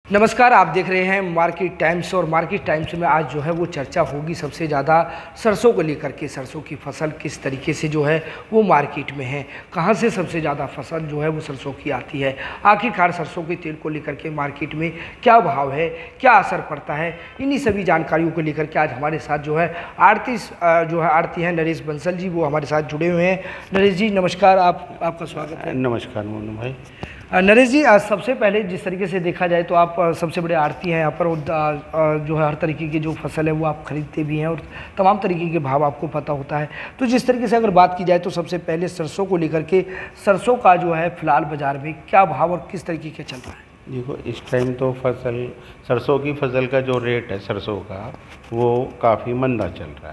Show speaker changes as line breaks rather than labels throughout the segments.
नमस्कार, आप देख रहे हैं मार्केट टाइम्स। और मार्केट टाइम्स में आज जो है वो चर्चा होगी सबसे ज़्यादा सरसों को लेकर के। सरसों की फसल किस तरीके से जो है वो मार्केट में है, कहां से सबसे ज़्यादा फसल जो है वो सरसों की आती है, आखिरकार सरसों के तेल को लेकर के मार्केट में क्या भाव है, क्या असर पड़ता है, इन्हीं सभी जानकारियों को लेकर के आज हमारे साथ जो है आड़ती हैं नरेश बंसल जी, वो हमारे साथ जुड़े हुए हैं। नरेश जी नमस्कार, आपका स्वागत है।
नमस्कार मोनू भाई।
नरेश जी, सबसे पहले जिस तरीके से देखा जाए तो आप सबसे बड़े आड़ती हैं यहाँ पर, जो है हर तरीके की जो फसल है वो आप खरीदते भी हैं और तमाम तरीके के भाव आपको पता होता है। तो जिस तरीके से अगर बात की जाए तो सबसे पहले सरसों को लेकर के, सरसों का जो है फिलहाल बाज़ार में क्या भाव और किस तरीके का चल रहा है?
देखो, इस टाइम तो सरसों की फसल का जो रेट है सरसों का वो काफ़ी मंदा चल रहा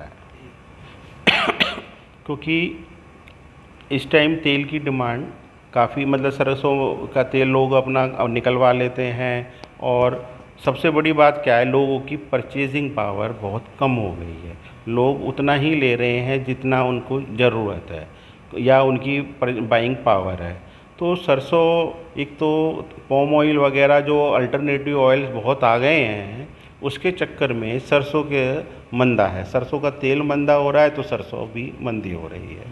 है क्योंकि इस टाइम तेल की डिमांड काफ़ी, मतलब सरसों का तेल लोग अपना निकलवा लेते हैं। और सबसे बड़ी बात क्या है, लोगों की परचेजिंग पावर बहुत कम हो गई है। लोग उतना ही ले रहे हैं जितना उनको ज़रूरत है या उनकी बाइंग पावर है। तो सरसों, एक तो पॉम ऑयल वगैरह जो अल्टरनेटिव ऑयल्स बहुत आ गए हैं, उसके चक्कर में सरसों के मंदा है। सरसों का तेल मंदा हो रहा है तो सरसों भी मंदी हो रही है।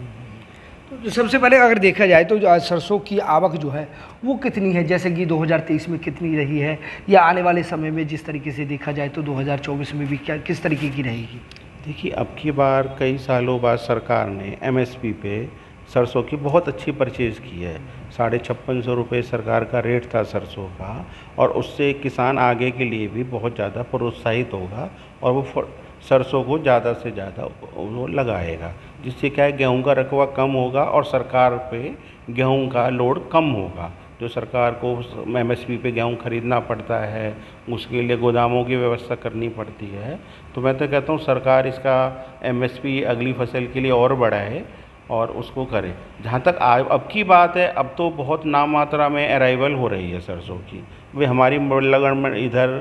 तो सबसे पहले अगर देखा जाए तो सरसों की आवक जो है वो कितनी है, जैसे कि 2023 में कितनी रही है, या आने वाले समय में जिस तरीके से देखा जाए तो 2024 में भी क्या किस तरीके की रहेगी?
देखिए, अब की बार कई सालों बाद सरकार ने एमएसपी पे सरसों की बहुत अच्छी परचेज़ की है। 5650 रुपये सरकार का रेट था सरसों का, और उससे किसान आगे के लिए भी बहुत ज़्यादा प्रोत्साहित होगा और वो सरसों को ज़्यादा से ज़्यादा वो लगाएगा, जिससे क्या है, गेहूं का रकबा कम होगा और सरकार पे गेहूं का लोड कम होगा। जो सरकार को एमएसपी पे गेहूं खरीदना पड़ता है, उसके लिए गोदामों की व्यवस्था करनी पड़ती है। तो मैं तो कहता हूँ सरकार इसका एमएसपी अगली फसल के लिए और बढ़ाए और उसको करे। जहाँ तक अब की बात है, अब तो बहुत नाम मात्रा में अराइवल हो रही है सरसों की। वे हमारी लगन में इधर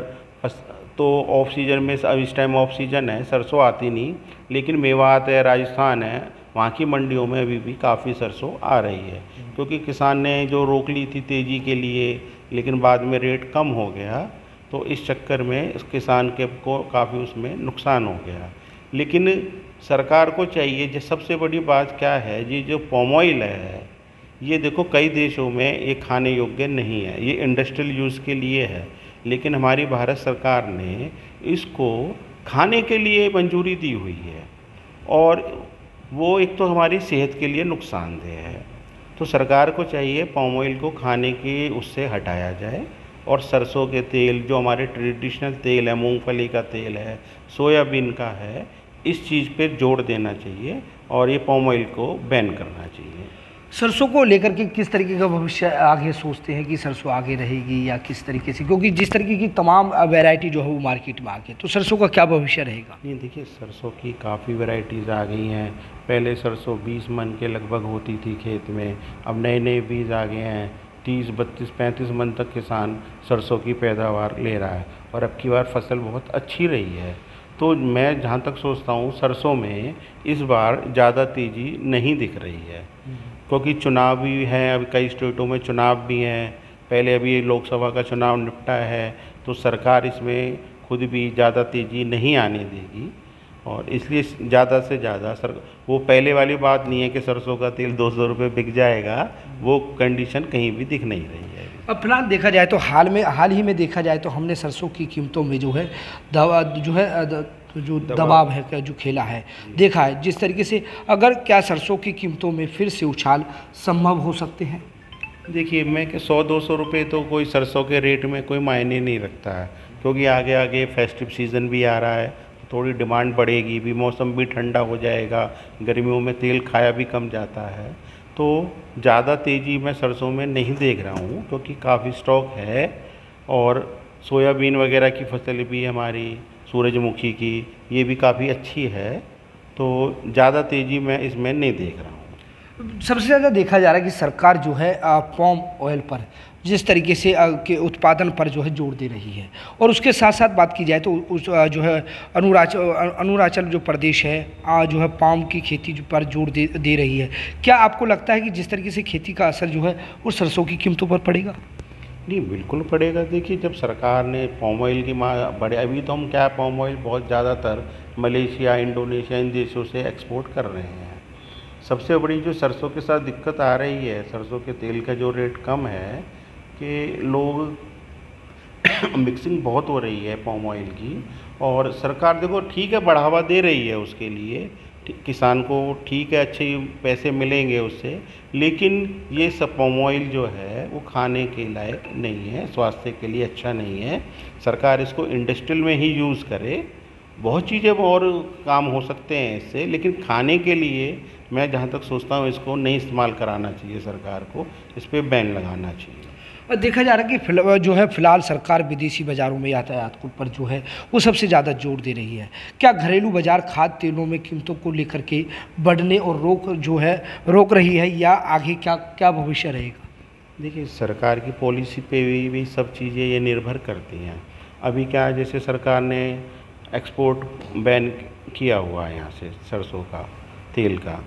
तो ऑफ सीजन में, अब इस टाइम ऑफ सीजन है, सरसों आती नहीं, लेकिन मेवात है, राजस्थान है, वहाँ की मंडियों में अभी भी काफ़ी सरसों आ रही है। क्योंकि किसान ने जो रोक ली थी तेज़ी के लिए, लेकिन बाद में रेट कम हो गया, तो इस चक्कर में इस किसान के को काफ़ी उसमें नुकसान हो गया। लेकिन सरकार को चाहिए, जो सबसे बड़ी बात क्या है, ये जो पॉम ऑयल है, ये देखो कई देशों में ये खाने योग्य नहीं है, ये इंडस्ट्रियल यूज़ के लिए है। लेकिन हमारी भारत सरकार ने इसको खाने के लिए मंजूरी दी हुई है, और वो एक तो हमारी सेहत के लिए नुकसानदेह है। तो सरकार को चाहिए पॉम ऑयल को खाने की उससे हटाया जाए, और सरसों के तेल जो हमारे ट्रेडिशनल तेल है, मूंगफली का तेल है, सोयाबीन का है, इस चीज़ पे जोर देना चाहिए और ये पॉम ऑयल को बैन करना चाहिए।
सरसों को लेकर के किस तरीके का भविष्य आगे सोचते हैं कि सरसों आगे रहेगी या किस तरीके से, क्योंकि जिस तरीके की तमाम वैरायटी जो है वो मार्केट में आ गई, तो सरसों का क्या भविष्य रहेगा?
नहीं, देखिए, सरसों की काफ़ी वैरायटीज़ आ गई हैं। पहले सरसों 20 मन के लगभग होती थी खेत में, अब नए नए बीज आ गए हैं। 30, 32, 35 मन तक किसान सरसों की पैदावार ले रहा है, और अब की बार फसल बहुत अच्छी रही है। तो मैं जहाँ तक सोचता हूँ, सरसों में इस बार ज़्यादा तेज़ी नहीं दिख रही है, क्योंकि चुनाव भी हैं, अभी कई स्टेटों में चुनाव भी हैं। पहले अभी लोकसभा का चुनाव निपटा है, तो सरकार इसमें खुद भी ज़्यादा तेज़ी नहीं आने देगी, और इसलिए ज़्यादा से ज़्यादा वो पहले वाली बात नहीं है कि सरसों का तेल 200 रुपये बिक जाएगा, वो कंडीशन कहीं भी दिख नहीं रही है।
अब फिलहाल देखा जाए तो हाल ही में देखा जाए तो हमने सरसों की कीमतों में जो है दबाव है, जो खेला है, देखा है जिस तरीके से, अगर क्या सरसों की कीमतों में फिर से उछाल संभव हो सकते हैं?
देखिए, मैं कि 100-200 रुपये तो कोई सरसों के रेट में कोई मायने नहीं रखता है, क्योंकि आगे आगे फेस्टिव सीज़न भी आ रहा है, थोड़ी डिमांड बढ़ेगी भी, मौसम भी ठंडा हो जाएगा, गर्मियों में तेल खाया भी कम जाता है। तो ज़्यादा तेज़ी मैं सरसों में नहीं देख रहा हूँ, क्योंकि काफ़ी स्टॉक है, और सोयाबीन वगैरह की फसल भी हमारी, सूरजमुखी की, ये भी काफ़ी अच्छी है। तो ज़्यादा तेज़ी मैं इसमें नहीं देख रहा हूँ।
सबसे ज़्यादा देखा जा रहा है कि सरकार जो है पॉम ऑयल पर जिस तरीके से के उत्पादन पर जो है जोर दे रही है, और उसके साथ साथ बात की जाए तो उस जो है अरुणाचल जो प्रदेश है जो है पाम की खेती पर जोर दे रही है। क्या आपको लगता है कि जिस तरीके से खेती का असर जो है वो सरसों की कीमतों पर पड़ेगा?
नहीं, बिल्कुल पड़ेगा। देखिए, जब सरकार ने पाम ऑयल की बड़े, अभी तो हम क्या, पाम ऑयल बहुत ज़्यादातर मलेशिया, इंडोनेशिया, इन देशों से एक्सपोर्ट कर रहे हैं। सबसे बड़ी जो सरसों के साथ दिक्कत आ रही है, सरसों के तेल का जो रेट कम है, कि लोग मिक्सिंग बहुत हो रही है पाम ऑयल की। और सरकार देखो ठीक है, बढ़ावा दे रही है उसके लिए, किसान को ठीक है, अच्छे पैसे मिलेंगे उससे, लेकिन ये सब पाम ऑयल जो है वो खाने के लायक नहीं है, स्वास्थ्य के लिए अच्छा नहीं है। सरकार इसको इंडस्ट्रियल में ही यूज़ करे, बहुत चीज़ें और काम हो सकते हैं इससे, लेकिन खाने के लिए मैं जहाँ तक सोचता हूँ इसको नहीं इस्तेमाल कराना चाहिए, सरकार को इस पर बैन लगाना चाहिए।
और देखा जा रहा है कि जो है फिलहाल सरकार विदेशी बाज़ारों में यातायात को पर जो है वो सबसे ज़्यादा जोर दे रही है। क्या घरेलू बाज़ार खाद्य तेलों में कीमतों को लेकर के बढ़ने और रोक रही है, या आगे क्या क्या भविष्य रहेगा?
देखिए, सरकार की पॉलिसी पे भी सब चीज़ें ये निर्भर करती हैं। अभी क्या है, जैसे सरकार ने एक्सपोर्ट बैन किया हुआ है यहाँ से सरसों का तेल का,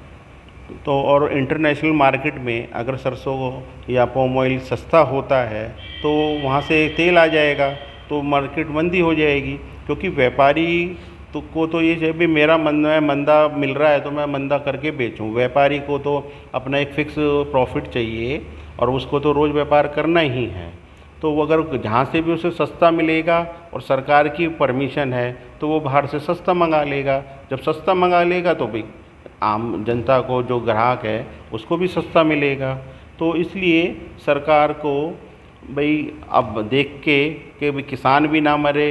तो और इंटरनेशनल मार्केट में अगर सरसों या पाम ऑयल सस्ता होता है तो वहाँ से तेल आ जाएगा, तो मार्केट मंदी हो जाएगी। क्योंकि व्यापारी को तो ये है भी मेरा मंदा मिल रहा है तो मैं मंदा करके बेचूं। व्यापारी को तो अपना एक फिक्स प्रॉफिट चाहिए और उसको तो रोज़ व्यापार करना ही है। तो वो अगर जहाँ से भी उसे सस्ता मिलेगा और सरकार की परमिशन है तो वो बाहर से सस्ता मंगा लेगा। जब सस्ता मंगा लेगा तो भाई आम जनता को, जो ग्राहक है, उसको भी सस्ता मिलेगा। तो इसलिए सरकार को भाई अब देख के कि भाई किसान भी ना मरे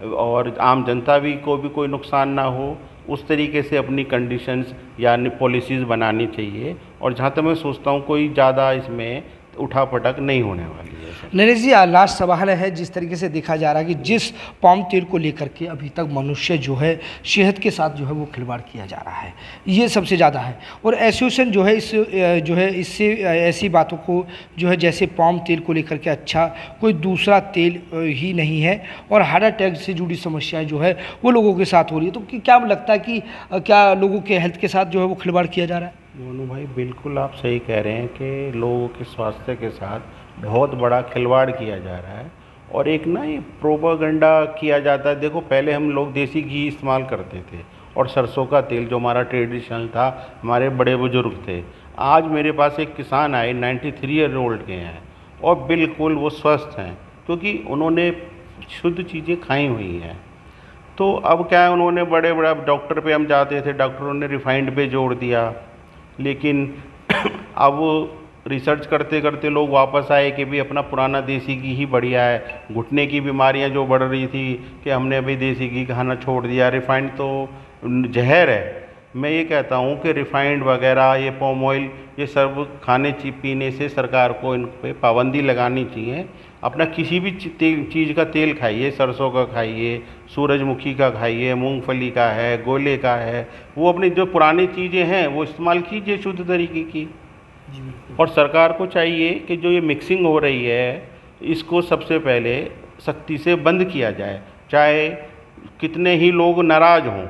और आम जनता भी को भी कोई नुकसान ना हो, उस तरीके से अपनी कंडीशंस या पॉलिसीज़ बनानी चाहिए। और जहाँ तक मैं सोचता हूँ कोई ज़्यादा इसमें उठापटक नहीं होने वाली है।
नरेश जी, लास्ट सवाल है, जिस तरीके से देखा जा रहा है कि जिस पाम तेल को लेकर के अभी तक मनुष्य जो है सेहत के साथ जो है वो खिलवाड़ किया जा रहा है, ये सबसे ज़्यादा है। और एसोसिएशन जो है इससे ऐसी बातों को जो है, जैसे पाम तेल को लेकर के अच्छा कोई दूसरा तेल ही नहीं है, और हार्ट अटैक से जुड़ी समस्याएँ जो है वो लोगों के साथ हो रही है। तो क्या लगता है कि क्या लोगों के हेल्थ के साथ जो है वो खिलवाड़ किया जा रहा है?
मोनू भाई, बिल्कुल आप सही कह रहे हैं कि लोगों के स्वास्थ्य के साथ बहुत बड़ा खिलवाड़ किया जा रहा है। और एक ना ये प्रोपागेंडा किया जाता है। देखो, पहले हम लोग देसी घी इस्तेमाल करते थे और सरसों का तेल जो हमारा ट्रेडिशनल था, हमारे बड़े बुजुर्ग थे। आज मेरे पास एक किसान आए, 93 ईयर ओल्ड के हैं, और बिल्कुल वो स्वस्थ हैं क्योंकि उन्होंने शुद्ध चीज़ें खाई हुई हैं। तो अब क्या है, उन्होंने बड़े डॉक्टर पे हम जाते थे, डॉक्टरों ने रिफाइंड पे जोड़ दिया, लेकिन अब रिसर्च करते करते लोग वापस आए कि भी अपना पुराना देसी घी ही बढ़िया है। घुटने की बीमारियां जो बढ़ रही थी कि हमने अभी देसी घी खाना छोड़ दिया, रिफाइंड तो जहर है। मैं ये कहता हूँ कि रिफाइंड वगैरह, ये पाम ऑयल, ये सब खाने पीने से सरकार को इन पे पाबंदी लगानी चाहिए। अपना किसी भी चीज़ का तेल खाइए, सरसों का खाइए, सूरजमुखी का खाइए, मूंगफली का है, गोले का है, वो अपनी जो पुरानी चीज़ें हैं वो इस्तेमाल कीजिए शुद्ध तरीके की। और सरकार को चाहिए कि जो ये मिक्सिंग हो रही है इसको सबसे पहले सख्ती से बंद किया जाए, चाहे कितने ही लोग नाराज़ हों,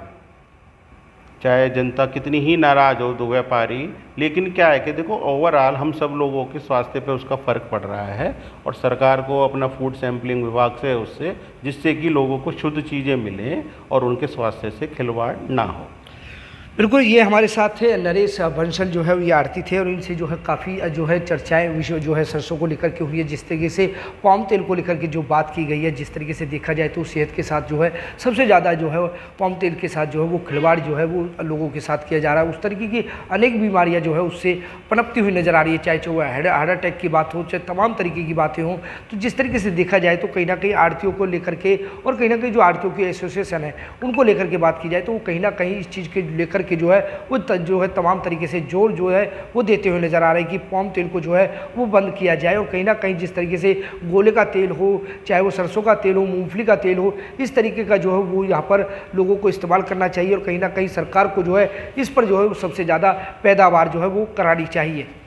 चाहे जनता कितनी ही नाराज़ हो, दो व्यापारी। लेकिन क्या है कि देखो, ओवरऑल हम सब लोगों के स्वास्थ्य पे उसका फ़र्क पड़ रहा है, और सरकार को अपना फूड सैम्पलिंग विभाग से उससे, जिससे कि लोगों को शुद्ध चीज़ें मिलें और उनके स्वास्थ्य से खिलवाड़ ना हो।
बिल्कुल, ये हमारे साथ थे नरेश बंसल जो है ये आड़ती थे, और इनसे जो है काफ़ी जो है चर्चाएं विषय जो है सरसों को लेकर के हुई है। जिस तरीके से पाम तेल को लेकर के जो बात की गई है, जिस तरीके से देखा जाए तो सेहत के साथ जो है सबसे ज़्यादा जो है पाम तेल के साथ जो है वो खिलवाड़ जो है वो लोगों के साथ किया जा रहा है। उस तरीके की अनेक बीमारियाँ जो है उससे पनपती हुई नज़र आ रही है, चाहे वो हार्ट अटैक की बात हो, चाहे तमाम तरीके की बातें हों। तो जिस तरीके से देखा जाए तो कहीं ना कहीं आड़तियों को लेकर के, और कहीं ना कहीं जो आड़तियों की एसोसिएशन है उनको लेकर के बात की जाए तो वो कहीं ना कहीं इस चीज़ के लेकर के जो है वो जो है तमाम तरीके से जोर जो है वो देते हुए नज़र आ रहा है कि पाम तेल को जो है वो बंद किया जाए। और कहीं ना कहीं जिस तरीके से गोले का तेल हो, चाहे वो सरसों का तेल हो, मूंगफली का तेल हो, इस तरीके का जो है वो यहाँ पर लोगों को इस्तेमाल करना चाहिए। और कहीं ना कहीं सरकार को जो है इस पर जो है सबसे ज़्यादा पैदावार जो है वो करानी चाहिए।